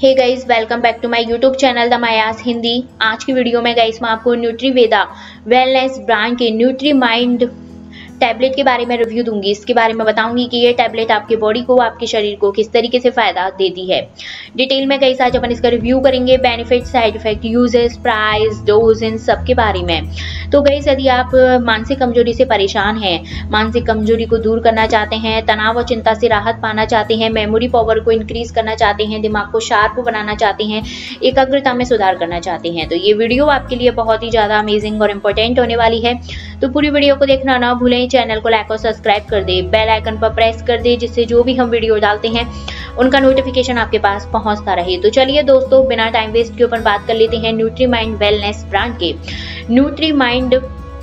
Hey guys, welcome back to my YouTube channel the Mayas Hindi. आज की video में guys मैं आपको न्यूट्रीवेदा वेलनेस ब्रांड के न्यूट्री माइंड टैबलेट के बारे में रिव्यू दूंगी। इसके बारे में बताऊंगी कि ये टैबलेट आपके बॉडी को, आपके शरीर को किस तरीके से फायदा देती है। डिटेल में गाइस आज अपन इसका रिव्यू करेंगे, benefit, side effect, uses, price, dose, इन सब के बारे में। तो गाइस यदि आप मानसिक कमजोरी से परेशान हैं, मानसिक कमजोरी को दूर करना चाहते हैं, तनाव और चिंता से राहत पाना चाहते हैं, मेमोरी पावर को इंक्रीज करना चाहते हैं, दिमाग को शार्प बनाना चाहते हैं, एकाग्रता में सुधार करना चाहते हैं, तो ये वीडियो आपके लिए बहुत ही ज्यादा अमेजिंग और इम्पोर्टेंट होने वाली है। तो पूरी वीडियो को देखना ना भूलें, चैनल को लाइक और सब्सक्राइब कर दे, बेल आइकन पर प्रेस कर दे, जिससे जो भी हम वीडियो डालते हैं उनका नोटिफिकेशन आपके पास पहुंचता रहे। तो चलिए दोस्तों, बिना टाइम वेस्ट के ऊपर बात कर लेते हैं न्यूट्री माइंड वेलनेस ब्रांड के न्यूट्री माइंड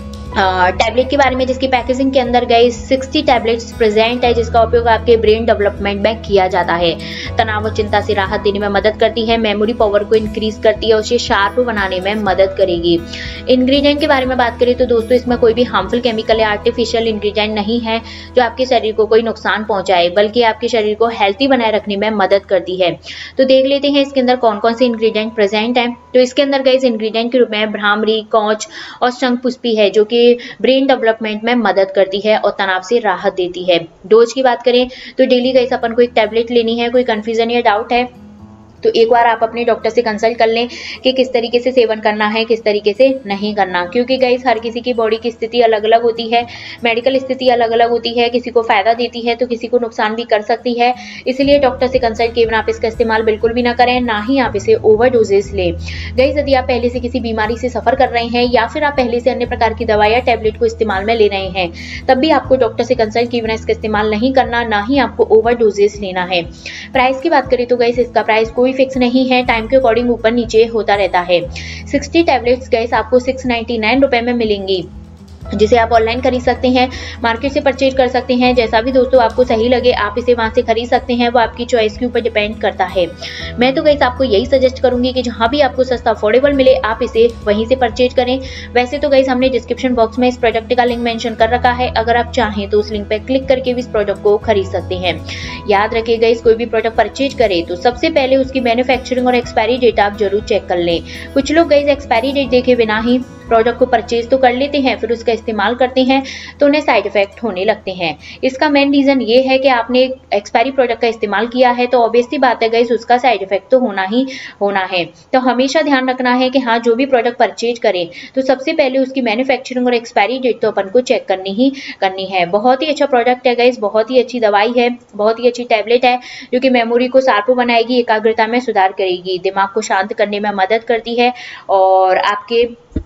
टैबलेट के बारे में, जिसकी पैकेजिंग के अंदर गए 60 टैबलेट्स प्रेजेंट है, जिसका उपयोग आपके ब्रेन डेवलपमेंट में किया जाता है। तनाव और चिंता से राहत देने में मदद करती है, मेमोरी पावर को इंक्रीज करती है, उसे शार्प बनाने में मदद करेगी। इंग्रेडिएंट के बारे में बात करें तो दोस्तों, इसमें कोई भी हार्मफुल केमिकल या आर्टिफिशियल इंग्रेडिएंट नहीं है जो आपके शरीर को कोई नुकसान पहुंचाए, बल्कि आपके शरीर को हेल्थी बनाए रखने में मदद करती है। तो देख लेते हैं इसके अंदर कौन कौन से इंग्रेडिएंट प्रेजेंट है। तो इसके अंदर गए इंग्रेडिएंट के रूप में भ्रामरी, कौच और शंखपुष्पी है, जो कि ब्रेन डेवलपमेंट में मदद करती है और तनाव से राहत देती है। डोज की बात करें तो डेली गाइस अपन को एक टैबलेट लेनी है। कोई कंफ्यूजन या डाउट है तो एक बार आप अपने डॉक्टर से कंसल्ट कर लें कि किस तरीके से सेवन करना है, किस तरीके से नहीं करना, क्योंकि गाइस हर किसी की बॉडी की स्थिति अलग अलग होती है, मेडिकल स्थिति अलग अलग होती है, किसी को फायदा देती है तो किसी को नुकसान भी कर सकती है। इसलिए डॉक्टर से कंसल्ट किए बिना आप इसका इस्तेमाल बिल्कुल भी ना करें, ना ही आप इसे ओवर डोजेस लें। गाइस यदि आप पहले से किसी बीमारी से सफर कर रहे हैं या फिर आप पहले से अन्य प्रकार की दवा या टैबलेट को इस्तेमाल में ले रहे हैं, तब भी आपको डॉक्टर से कंसल्ट किए बिना इसका इस्तेमाल नहीं करना, ना ही आपको ओवर डोजेस लेना है। प्राइस की बात करें तो गाइस इसका प्राइस कोई फिक्स नहीं है, टाइम के अकॉर्डिंग ऊपर नीचे होता रहता है। 60 टैबलेट्स गाइस आपको 699 रुपए में मिलेंगी, जिसे आप ऑनलाइन खरीद सकते हैं, मार्केट से परचेज कर सकते हैं। जैसा भी दोस्तों आपको सही लगे आप इसे वहां से खरीद सकते हैं, वो आपकी चॉइस के ऊपर डिपेंड करता है। मैं तो गाइस आपको यही सजेस्ट करूंगी कि जहां भी आपको सस्ता अफोर्डेबल मिले आप इसे वहीं से परचेज करें। वैसे तो गाइस हमने डिस्क्रिप्शन बॉक्स में इस प्रोडक्ट का लिंक मेंशन कर रखा है, अगर आप चाहें तो उस लिंक पर क्लिक करके भी इस प्रोडक्ट को खरीद सकते हैं। याद रखिए गाइस, कोई भी प्रोडक्ट परचेज करें तो सबसे पहले उसकी मैन्युफैक्चरिंग और एक्सपायरी डेट आप जरूर चेक कर लें। कुछ लोग गाइस एक्सपायरी डेट देखे बिना ही प्रोडक्ट को परचेज तो कर लेते हैं, फिर उसका इस्तेमाल करते हैं तो उन्हें साइड इफेक्ट होने लगते हैं। इसका मेन रीजन ये है कि आपने एक्सपायरी प्रोडक्ट का इस्तेमाल किया है, तो ऑब्वियसली बात है गाइस उसका साइड इफेक्ट तो होना ही होना है। तो हमेशा ध्यान रखना है कि हाँ, जो भी प्रोडक्ट परचेज करें तो सबसे पहले उसकी मैन्युफैक्चरिंग और एक्सपायरी डेट तो अपन को चेक करनी है। बहुत ही अच्छा प्रोडक्ट है गाइस, बहुत ही अच्छी दवाई है, बहुत ही अच्छी टैबलेट है, जो कि मेमोरी को शार्प बनाएगी, एकाग्रता में सुधार करेगी, दिमाग को शांत करने में मदद करती है और आपके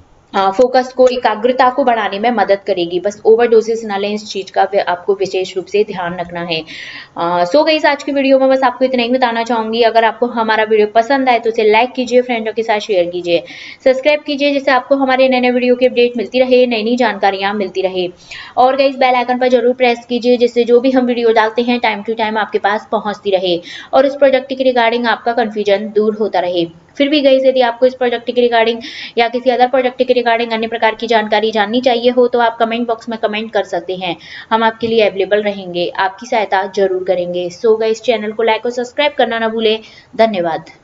फोकस को, एकाग्रता को बढ़ाने में मदद करेगी। बस ओवर डोजेस ना लें, इस चीज का आपको विशेष रूप से ध्यान रखना है। सो गाइस आज की वीडियो में बस आपको इतना ही बताना चाहूंगी। अगर आपको हमारा वीडियो पसंद आए तो इसे लाइक कीजिए, फ्रेंडों के साथ शेयर कीजिए, सब्सक्राइब कीजिए, जिससे आपको हमारे नए नए वीडियो की अपडेट मिलती रहे, नई नई जानकारियां मिलती रहे। और गाइस बेल आइकन पर जरूर प्रेस कीजिए, जिससे जो भी हम वीडियो डालते हैं टाइम टू टाइम आपके पास पहुंचती रहे और इस प्रोडक्ट के रिगार्डिंग आपका कंफ्यूजन दूर होता रहे। फिर भी गाइस यदि आपको इस प्रोडक्ट के रिगार्डिंग या किसी अदर प्रोडक्ट के रिगार्डिंग अन्य प्रकार की जानकारी जाननी चाहिए हो तो आप कमेंट बॉक्स में कमेंट कर सकते हैं, हम आपके लिए अवेलेबल रहेंगे, आपकी सहायता जरूर करेंगे। सो गाइस चैनल को लाइक और सब्सक्राइब करना ना भूलें। धन्यवाद।